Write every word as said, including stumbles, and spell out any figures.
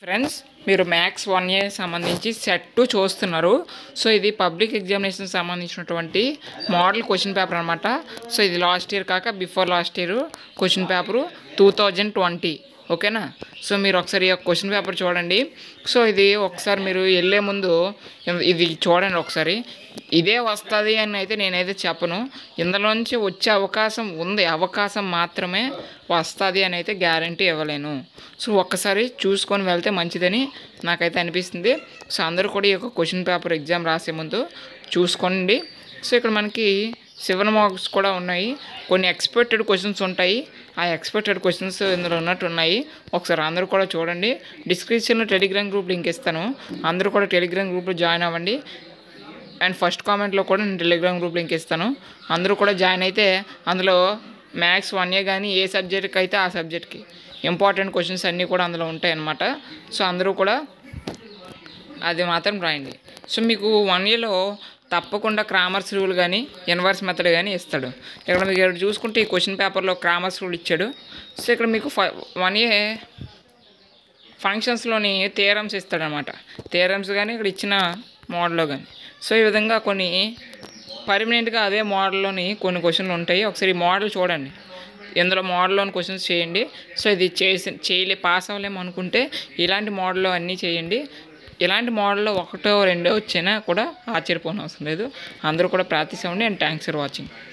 Friends మీరు maths one year సంబంధించి set two చూస్తున్నారు. సో ఇది పబ్లిక్ ఎగ్జామినేషన్ సంబంధించినటువంటి మోడల్ క్వశ్చన్ పేపర్ అనమాట. సో ఇది లాస్ట్ ఇయర్ కాక before last year question paper two thousand twenty ఓకేనా. సో మీరు ఒకసారి ఈ క్వశ్చన్ పేపర్ చూడండి. సో ఇది ఒకసారి మీరు వెళ్ళే ముందు ఇది చూడండి ఒకసారి. ఇదే వస్తుంది అని అయితే నేనైతే చెప్పను, ఇందులోంచి వచ్చే అవకాశం ఉంది, అవకాశం మాత్రమే వస్తుంది అని అయితే గ్యారంటీ ఇవ్వలేను. సో ఒక్కసారి చూసుకొని వెళ్తే మంచిదని నాకైతే అనిపిస్తుంది. సో అందరూ కూడా ఈ యొక్క క్వశ్చన్ పేపర్ ఎగ్జామ్ రాసే ముందు చూసుకోండి. సో ఇక్కడ మనకి సెవెన్ మార్క్స్ కూడా ఉన్నాయి, కొన్ని ఎక్స్పెక్టెడ్ క్వశ్చన్స్ ఉంటాయి. ఆ ఎక్స్పెక్టెడ్ క్వశ్చన్స్ ఇందులో ఉన్నట్టు ఉన్నాయి. ఒకసారి అందరూ కూడా చూడండి. డిస్క్రిప్షన్లో టెలిగ్రామ్ గ్రూప్ లింక్ ఇస్తాను, అందరూ కూడా టెలిగ్రామ్ గ్రూప్లో జాయిన్ అవ్వండి. అండ్ ఫస్ట్ కామెంట్లో కూడా నేను టెలిగ్రామ్ గ్రూప్ లింక్ ఇస్తాను, అందరూ కూడా జాయిన్ అయితే అందులో మ్యాథ్స్ వన్ ఇయర్ కానీ ఏ సబ్జెక్ట్కి అయితే ఆ సబ్జెక్ట్కి ఇంపార్టెంట్ క్వశ్చన్స్ అన్నీ కూడా అందులో ఉంటాయి అన్నమాట. సో అందరూ కూడా అది మాత్రం రాయండి. సో మీకు వన్ ఇయర్లో తప్పకుండా క్రామర్స్ రూల్ కానీ ఇన్వర్స్ మెథడ్ కానీ ఇస్తాడు. ఇక్కడ మీకు ఇక్కడ చూసుకుంటే ఈ క్వశ్చన్ పేపర్లో క్రామర్స్ రూల్ ఇచ్చాడు. సో ఇక్కడ మీకు ఫ వన్ ఇయర్ ఫంక్షన్స్లోని థియరమ్స్ ఇస్తాడనమాట. థియరమ్స్ కానీ ఇక్కడ ఇచ్చిన మోడల్లో కానీ. సో ఈ విధంగా కొన్ని పర్మనెంట్గా అదే మోడల్లోని కొన్ని క్వశ్చన్లు ఉంటాయి. ఒకసారి ఈ మోడల్ చూడండి, ఇందులో మోడల్లోని క్వశ్చన్స్ చేయండి. సో ఇది చేసి చేయలే పాస్ అవ్వలేము అనుకుంటే ఇలాంటి మోడల్లో అన్నీ చేయండి. ఇలాంటి మోడల్లో ఒకటో రెండో వచ్చినా కూడా ఆశ్చర్యపోనవసరం లేదు. అందరూ కూడా ప్రాక్టీస్ అవ్వండి. And thanks for watching.